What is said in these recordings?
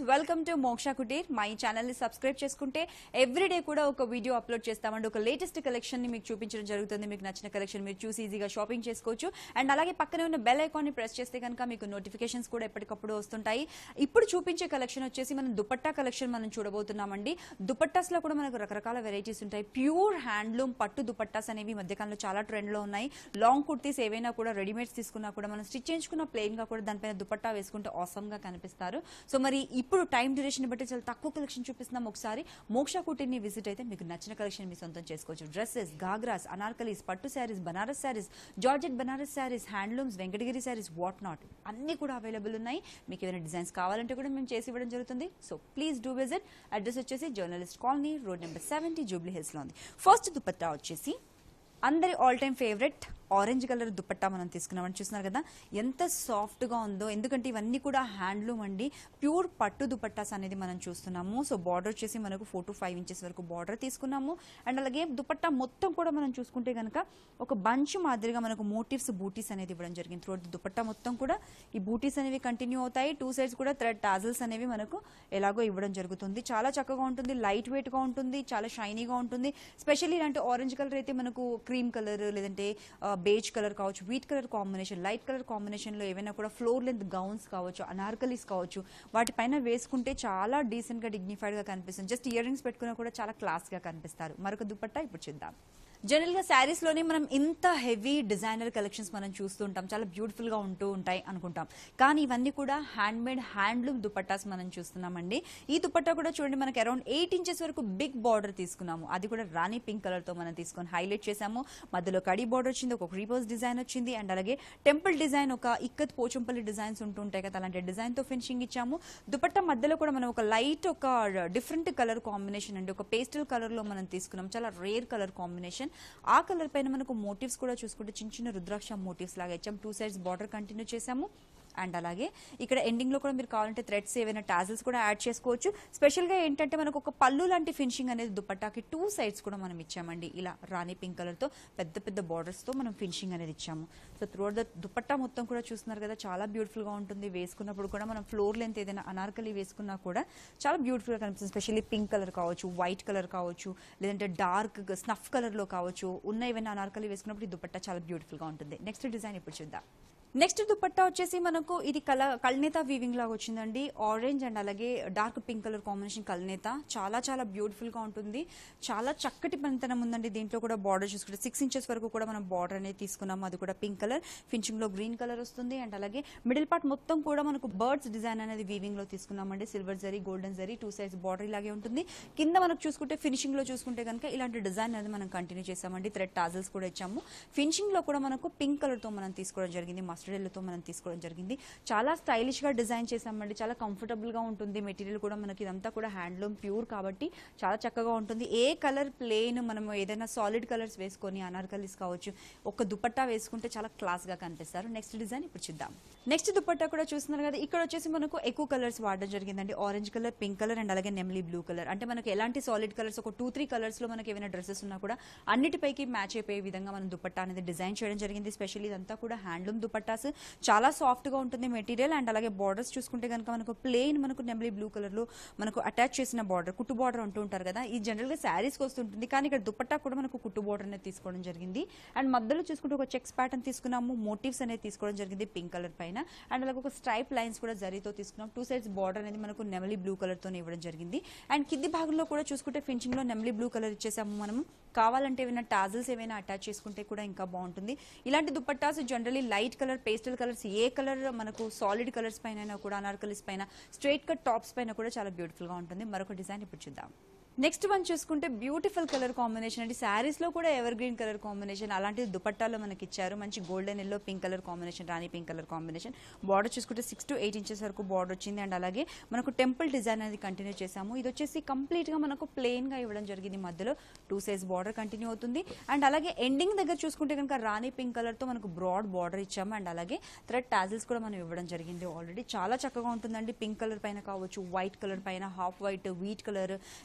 Welcome to మోక్ష కుటీర్. మా ఈ ఛానల్ ని సబ్స్క్రైబ్ చేసుకుంటే ఎవ్రీడే కూడా ఒక వీడియో అప్లోడ్ చేస్తామండి. ఒక లేటెస్ట్ కలెక్షన్ ని మీకు చూపించడం జరుగుతుంది. మీకు నచ్చిన కలెక్షన్ మీరు చూసి ఈజీగా షాపింగ్ చేసుకోవచ్చు. అండ్ అలాగే పక్కనే ఉన్న బెల్ ఐకాన్ ని ప్రెస్ చేస్తే కనుక మీకు నోటిఫికేషన్స్ కూడా ఎప్పటికప్పుడు వస్తుంటాయి. ఇప్పుడు చూపించే కలెక్షన్ వచ్చేసి మనం దుపట్టా కలెక్షన్ మనం చూడబోతున్నామండి. దుపట్టాస్ లో కూడా మనకు రకరకాల వెరైటీస్ ఉంటాయి. ప్యూర్ హ్యాండ్లూమ్ పట్టు దుపట్టాస్ అనేవి మధ్యకాలంలో చాలా ట్రెండ్ లో ఉన్నాయి. లాంగ్ కుర్తీస్ ఏవైనా కూడా రెడీమేడ్స్ తీసుకున్నా కూడా మనం స్టిచ్ చేయించుకున్న ప్లెయిన్ గా కూడా దానిపైన దుపట్టా వేసుకుంటే ఆసమ్ గా కనిపిస్తారు. సో మరి ఇప్పుడు టైం డ్యూరేషన్ బట్టి చాలా తక్కువ కలెక్షన్ చూపిస్తున్నాం. ఒకసారి మోక్ష కుటీర్ ని విజిట్ అయితే మీకు నచ్చిన కలెక్షన్ మీ సొంతం చేసుకోవచ్చు. డ్రెస్సెస్, గాగ్రాస్, అనార్కలీస్, పట్టు saris, Banaras saris, georgette Banaras saris, handlooms, Venkatagiri saris, what not అన్ని కూడా అవైలబుల్ ఉన్నాయి. మీకు ఏమైనా డిజైన్స్ కావాలంటే కూడా మేము చేసి ఇవ్వడం జరుగుతుంది. So please do visit. Address వచ్చేసి journalist colony, road number 70, Jubilee Hills లో ఉంది. ఫస్ట్ దుపట్టా వచ్చేసి అందరి all time favourite orange colour dupatta మనం తీసుకున్నామని చూస్తున్నారు కదా, ఎంత సాఫ్ట్ గా ఉందో. ఎందుకంటే ఇవన్నీ కూడా హ్యాండ్లూమ్ అండి, ప్యూర్ పట్టు దుపట్టాస్ అనేది మనం చూస్తున్నాము. సో బార్డర్ వచ్చేసి మనకు 4 to 5 ఇంచెస్ వరకు బార్డర్ తీసుకున్నాము. అండ్ అలాగే దుపట్టా మొత్తం కూడా మనం చూసుకుంటే కనుక ఒక బంచ్ మాదిరిగా మనకు మోటివ్స్, బూటీస్ అనేది ఇవ్వడం జరిగింది. త్రూఅవుట్ దుపట్టా మొత్తం కూడా ఈ బూటీస్ అనేవి కంటిన్యూ అవుతాయి. 2 సైడ్స్ కూడా థ్రెడ్ టాజల్స్ అనేవి మనకు ఎలాగో ఇవ్వడం జరుగుతుంది. చాలా చక్కగా ఉంటుంది, లైట్ వెయిట్ గా ఉంటుంది, చాలా షైనీగా ఉంటుంది. స్పెషల్లీ ఇలాంటి ఆరెంజ్ కలర్ అయితే మనకు క్రీమ్ కలర్ లేదంటే బేజ్ కలర్ కావచ్చు, wheat colour combination, light colour combination లో ఏవైనా కూడా ఫ్లోర్ లెంత్ గౌన్స్ కావచ్చు, అనార్కలీస్ కావచ్చు, వాటిపైన వేసుకుంటే చాలా డీసెంట్ గా డిగ్నిఫైడ్ గా కనిపిస్తుంది. జస్ట్ ఇయర్ రింగ్స్ పెట్టుకున్నా కూడా చాలా క్లాస్ గా కనిపిస్తారు. మరొక దుపట్టా ఇప్పుడు చూద్దాం. జనరల్ గా శారీస్ లోనే మనం ఇంత హెవీ డిజైనర్ కలెక్షన్స్ మనం చూస్తూ ఉంటాం, చాలా బ్యూటిఫుల్ గా ఉంటూ ఉంటాయి అనుకుంటాం. కానీ ఇవన్నీ కూడా హ్యాండ్ మేడ్ హ్యాండ్లూమ్ దుపట్టాస్ మనం చూస్తున్నామండి. ఈ దుపట్టా కూడా చూడండి, మనకి అరౌండ్ 8 ఇంచెస్ వరకు బిగ్ బార్డర్ తీసుకున్నాము. అది కూడా రాణి పింక్ కలర్ తో మనం తీసుకొని హైలైట్ చేసాము. మధ్యలో కడి బార్డర్ వచ్చింది, ఒక క్రీపర్స్ డిజైన్ వచ్చింది. అండ్ అలాగే టెంపుల్ డిజైన్, ఒక ఇక్కత్ పోచంపల్లి డిజైన్స్ ఉంటూ ఉంటాయి కదా, అలాంటి డిజైన్ తో ఫినిషింగ్ ఇచ్చాము. దుపట్టా మధ్యలో కూడా మనం ఒక లైట్, ఒక డిఫరెంట్ కలర్ కాంబినేషన్ అండి, ఒక పేస్టల్ కలర్ లో మనం తీసుకున్నాం. చాలా రేర్ కలర్ కాంబినేషన్. ఆ కలర్ పైన మనకు మోటివ్స్ కూడా చూసుకుంటే చిన్న చిన్న రుద్రాక్ష మోటివ్స్ లాగా ఇచ్చాం. 2 సైడ్స్ బార్డర్ కంటిన్యూ చేసాము. అండ్ అలాగే ఇక్కడ ఎండింగ్ లో కూడా మీరు కావాలంటే థ్రెడ్స్ ఏవైనా టాజల్స్ కూడా యాడ్ చేసుకోవచ్చు. స్పెషల్ గా ఏంటంటే మనకు ఒక పళ్ళు లాంటి ఫినిషింగ్ అనేది దుపట్టాకి 2 సైడ్స్ కూడా మనం ఇచ్చామండి. ఇలా రాణి పింక్ కలర్ తో పెద్ద పెద్ద బార్డర్స్ తో మనం ఫినిషింగ్ అనేది ఇచ్చాము. సో త్రూఅవుట్ ద దుపట్టా మొత్తం కూడా చూస్తున్నారు కదా, చాలా బ్యూటిఫుల్ గా ఉంటుంది. వేసుకున్నప్పుడు కూడా మనం ఫ్లోర్ లెంత్ ఏదైనా అనార్కలి వేసుకున్నా కూడా చాలా బ్యూటిఫుల్ గా కనిపిస్తుంది. స్పెషల్లీ పింక్ కలర్ కావచ్చు, వైట్ కలర్ కావచ్చు, లేదంటే డార్క్ స్నఫ్ కలర్ లో కావచ్చు, ఉన్న ఏవైనా అనార్కలి వేసుకున్నప్పుడు ఈ దుపట్టా చాలా బ్యూటిఫుల్ గా ఉంటుంది. నెక్స్ట్ డిజైన్ ఇప్పుడు చూద్దాం. నెక్స్ట్ దుపట్టా వచ్చేసి మనకు ఇది కల్నేత వీవింగ్ లాగా వచ్చిందండి. ఆరెంజ్ అండ్ అలాగే డార్క్ పింక్ కలర్ కాంబినేషన్ కల్నేత చాలా చాలా బ్యూటిఫుల్ గా ఉంటుంది. చాలా చక్కటి పనితనం ఉందండి. దీంట్లో కూడా బార్డర్ చూసుకుంటే 6 ఇంచెస్ వరకు కూడా మనం బార్డర్ అనేది తీసుకున్నాము. అది కూడా పింక్ కలర్, ఫినిషింగ్ లో గ్రీన్ కలర్ వస్తుంది. అండ్ అలాగే మిడిల్ పార్ట్ మొత్తం కూడా మనకు బర్డ్స్ డిజైన్ అనేది వీవింగ్ లో తీసుకున్నామండి. Silver zari, golden zari, 2 sides border ఇలాగే ఉంటుంది. కింద మనకు చూసుకుంటే ఫినిషింగ్ లో చూసుకుంటే కనుక ఇలాంటి డిజైన్ అనేది మనం కంటిన్యూ చేసామండి. థ్రెడ్ టాజల్స్ కూడా ఇచ్చాము. ఫినిషింగ్ లో కూడా మనకు పింక్ కలర్ తో మనం తీసుకోవడం జరిగింది, మస్టర్డ్ ఎల్లో మనం తీసుకోవడం జరిగింది. చాలా స్టైలిష్ గా డిజైన్ చేసామండి. చాలా కంఫర్టబుల్ గా ఉంటుంది. మెటీరియల్ కూడా మనకి ఇదంతా కూడా హ్యాండ్లూమ్ ప్యూర్ కాబట్టి చాలా చక్కగా ఉంటుంది. ఏ కలర్ ప్లేన్ మనం ఏదైనా సాలిడ్ కలర్స్ వేసుకొని అనార్కలీస్ కావచ్చు, ఒక దుపట్టా వేసుకుంటే చాలా క్లాస్ గా కనిపిస్తారు. నెక్స్ట్ డిజైన్ ఇప్పుడు చూద్దాం. నెక్స్ట్ దుపట్టా కూడా చూస్తున్నారు కదా, ఇక్కడ వచ్చేసి మనకు ఎక్కువ కలర్స్ వాడడం జరిగిందండి. Orange colour, pink colour and అలాగే నెమ్లీ బ్లూ కలర్. అంటే మనకి ఎలాంటి సాలిడ్ కలర్స్ ఒక 2-3 కలర్స్ లో మనకి ఏమైనా డ్రెస్సెస్ ఉన్నా కూడా అన్నిటిపైకి మ్యాచ్ అయిపోయే విధంగా మనం దుపట్టా అనేది డిజైన్ చేయడం జరిగింది. స్పెషల్లీ ఇదంతా కూడా హ్యాండ్లూమ్ దుపట్టాస్, చాలా సాఫ్ట్ గా ఉంటుంది మెటీరియల్. అండ్ అలాగే బార్డర్స్ చూసుకుంటే కనుక మనకు ప్లెయిన్, మనకు నెమ్లీ బ్లూ కలర్ లో మనకు అటాచ్ చేసిన బార్డర్, కుట్టు బార్డర్ అంటూ ఉంటారు కదా, ఈ జనరల్ గా శారీస్ కి వస్తుంటుంది. కానీ ఇక్కడ దుపట్టా కూడా మనకు కుట్టు బార్డర్ అనేది తీసుకోవడం జరిగింది. అండ్ మధ్యలో చూసుకుంటే ఒక చెక్స్ ప్యాటర్న్ తీసుకున్నాము. మోటివ్స్ అనేది తీసుకోవడం జరిగింది పింక్ కలర్ పైన. అండ్ అలాగే ఒక స్ట్రైప్ లైన్స్ కూడా జరీతో తీసుకున్నాం. 2 సైడ్స్ బార్డర్ అనేది మనకు నెమ్లీ బ్లూ కలర్ తో ఇవ్వడం జరిగింది. అండ్ కింది భాగంలో కూడా చూసుకుంటే ఫినిషింగ్ లో నెమ్లీ బ్లూ కలర్ ఇచ్చేసాము. మనం కావాలంటే ఏమైనా టాజల్స్ ఏమైనా అటాచ్ చేసుకుంటే కూడా ఇంకా బాగుంటుంది. ఇలాంటి dupattas generally light colour, pastel colours, ఏ కలర్ మనకు సాలిడ్ కలర్స్ పైన కూడా, అనార్కలీస్ పైన, స్ట్రైట్ కట్ టాప్స్ పైన కూడా చాలా బ్యూటిఫుల్ గా ఉంటుంది. మరొక డిజైన్ ఇప్పుడు చూద్దాం. నెక్స్ట్ వన్ చూసుకుంటే బ్యూటిఫుల్ కలర్ కాంబినేషన్ అండి. శారీస్ లో కూడా ఎవర్ గ్రీన్ కలర్ కాంబినేషన్, అలాంటి దుపట్టాలో మనకి ఇచ్చారు. మంచి golden yellow, pink colour combination, rani pink colour combination. Border చూసుకుంటే 6 to 8 ఇంచెస్ వరకు బార్డర్ వచ్చింది. అండ్ అలాగే మనకు టెంపుల్ డిజైన్ అనేది కంటిన్యూ చేసాము. ఇది వచ్చేసి కంప్లీట్ గా మనకు ప్లెయిన్ గా ఇవ్వడం జరిగింది. మధ్యలో 2 సైజ్ బార్డర్ కంటిన్యూ అవుతుంది. అండ్ అలాగే ఎండింగ్ దగ్గర చూసుకుంటే కనుక రాణి పింక్ కలర్ తో మనకు బ్రాడ్ బార్డర్ ఇచ్చాము. అండ్ అలాగే థ్రెడ్ టాజిల్స్ కూడా మనం ఇవ్వడం జరిగింది. ఆల్రెడీ చాలా చక్కగా ఉంటుందండి. పింక్ కలర్ పైన కావచ్చు, వైట్ కలర్ పైన, హాఫ్ వైట్, వీట్ కలర్, లేదంటే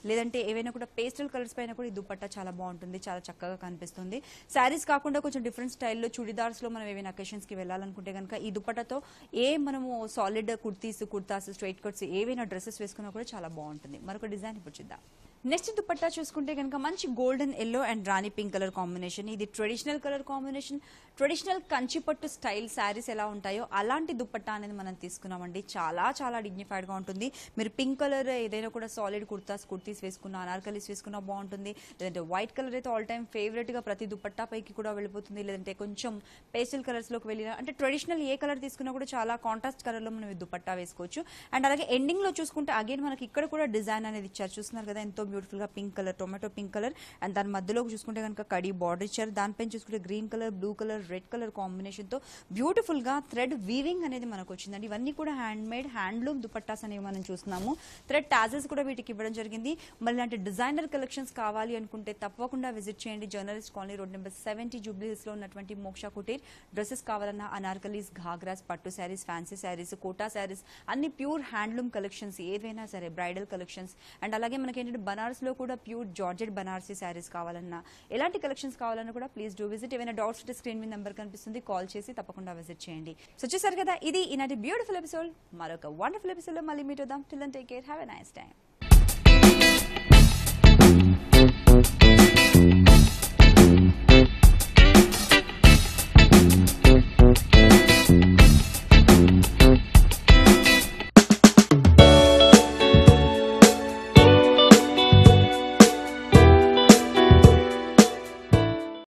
ఏవైనా కూడా పేస్టల్ కలర్స్ పైన కూడా ఈ దుపట్టా చాలా బాగుంటుంది, చాలా చక్కగా కనిపిస్తుంది. శారీస్ కాకుండా కొంచెం డిఫరెంట్ స్టైల్లో చుడిదార్స్ లో మనం ఏవైనా అకేషన్స్ కి వెళ్ళాలనుకుంటే కనుక ఈ దుపట్టాతో మనము సాలిడ్ కుర్తాస్, స్ట్రైట్ కట్స్ ఏవైనా డ్రెస్సెస్ వేసుకున్నా కూడా చాలా బాగుంటుంది. మరొక డిజైన్ ఇప్పుడు చూద్దాం. నెక్స్ట్ దుపట్టా చూసుకుంటే కనుక మంచి golden yellow and rani pink colour combination. ఇది ట్రెడిషనల్ కలర్ కాంబినేషన్, ట్రెడిషననల్ కంచిపట్టు స్టైల్ శారీస్ ఎలా ఉంటాయో అలాంటి దుపట్టా అనేది మనం తీసుకున్నామండి. చాలా చాలా డిగ్నిఫైడ్ గా ఉంటుంది. మీరు పింక్ కలర్ ఏదైనా కూడా సాలిడ్ కుర్తీస్ వేసుకున్నా, అనార్కలీస్ వేసుకున్నా బాగుంటుంది. లేదంటే వైట్ కలర్ అయితే ఆల్ టైమ్ ఫేవరెట్ గా ప్రతి దుపట్టా పైకి కూడా వెళ్ళిపోతుంది. లేదంటే కొంచెం పేస్టల్ కలర్స్ లోకి వెళ్ళినా, అంటే ట్రెడిషనల్ ఏ కలర్ తీసుకున్నా కూడా చాలా కాంట్రాస్ట్ కలర్ లో మనం ఈ దుపట్టా వేసుకోవచ్చు. అండ్ అలాగే ఎండింగ్ లో చూసుకుంటే అగైన్ మనకి ఇక్కడ కూడా డిజైన్ అనేది ఇచ్చారు. చూస్తున్నారు కదా ఎంతో బ్యూటిఫుల్ గా pink colour, tomato pink colour and దాని మధ్యలో చూసుకుంటే కనుక కడి బార్డర్ ఇచ్చారు. దానిపైన చూసుకుంటే green colour, blue colour, red colour combination తో బ్యూటిఫుల్ గా థ్రెడ్ వీవింగ్ అనేది మనకు వచ్చిందండి. ఇవన్నీ కూడా హ్యాండ్ మేడ్ హ్యాండ్లూమ్ దుపట్టాస్ అనేవి మనం చూస్తున్నాము. థ్రెడ్ టాజెస్ కూడా వీటికి ఇవ్వడం జరిగింది. మళ్ళీ అంటే డిజైనర్ కలెక్షన్స్ కావాలి అనుకుంటే తప్పకుండా విజిట్ చేయండి. Journalist colony road number 70 Jubilee Hills లో ఉన్నటువంటి మోక్ష కుటీర్. డ్రెస్సెస్ కావాలన్నా అనార్కలీస్, ఘాగ్రాస్, పట్టు శారీస్, ఫ్యాన్సీ శారీస్, కోటా శారీస్ అన్ని ప్యూర్ హ్యాండ్లూమ్ కలెక్షన్స్ ఏవైనా సరే, బ్రైడల్ కలెక్షన్స్ అండ్ అలాగే మనకి ఏంటంటే బనారస్ లో కూడా ప్యూర్ జార్జెట్ బనారసీ శారీస్ కావాలన్నా, ఎలాంటి కలెక్షన్స్ కావాలన్నా కూడా ప్లీజ్ డూ విజిట్. ఏమైనా డౌట్స్ ఉంటే స్క్రీన్ మీద నెంబర్ కనిపిస్తుంది, కాల్ చేసి తప్పకుండా విజిట్ చేయండి. సో చూసారు కదా, ఇది ఈనాటి బ్యూటిఫుల్ ఎపిసోడ్. మరొక వండర్ఫుల్ ఎపిసోడ్ లో మళ్ళీ మీట్ అవుదాం. Till then take care, have a nice time.